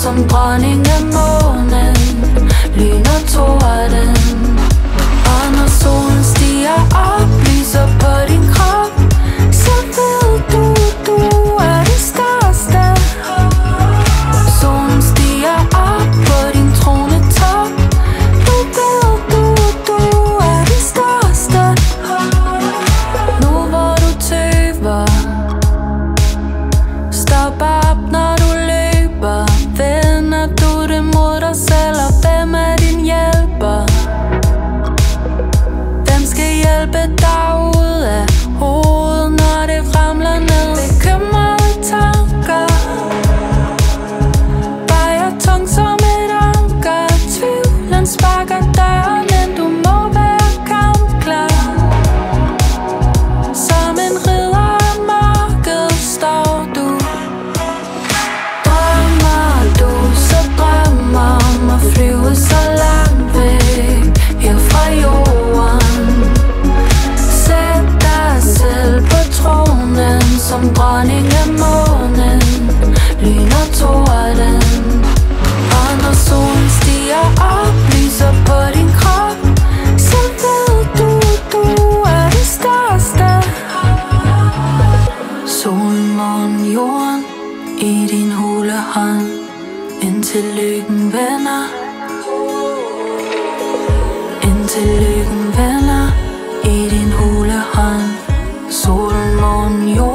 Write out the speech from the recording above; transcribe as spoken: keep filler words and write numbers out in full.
som dronning af månen, lyn og torden. Og når solen stiger op, lyser på din krop, så ved du, du er det største. Solen stiger op på din tronetop, du ved, du, du er det største. Nu hvor du tøver, stop op når du løber. Vender du det mod dig selv, og hvem er din hjælper? Hvem skal hjælpe dig ud af hovedet, når det ramler ned? Bekymrede tanker vejer tung som et anker. Tvivlen sparker døren, men du må være kampklar. Som en ridder af mørket står du. Drømmer du, så drømmer om at flyve så langt væk her fra jorden. Sæt dig selv på tronen som dronning af månen, lyn og torden. Og når solen stiger op, lyser på din krop, så ved du, du er det største. Solen, månen, jorden i din hule hånd, indtil lykken vender. Indtil lykken vender i din hule hånd. Solen, månen, jorden